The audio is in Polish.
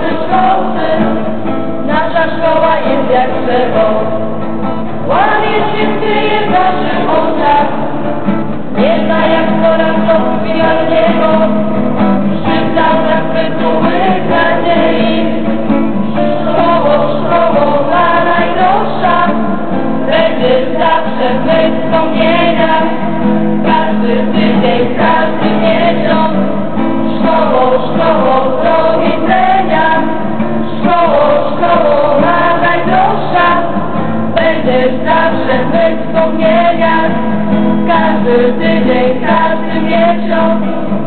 szkoły, nasza szkoła jest jak drzewo. Łamie się, kryje w naszych oczach, nie zna jak 100 lat rozwijaniego. Szybka zachwytuły nadziei, szkoło ma najdroższa, będzie zawsze w mych wspomnieniach. Każdy tydzień, każdy miesiąc, szkoło, do widzenia. Szkoło ma najdroższa, będzie zawsze w mych wspomnieniach. Każdy tydzień, każdy miesiąc.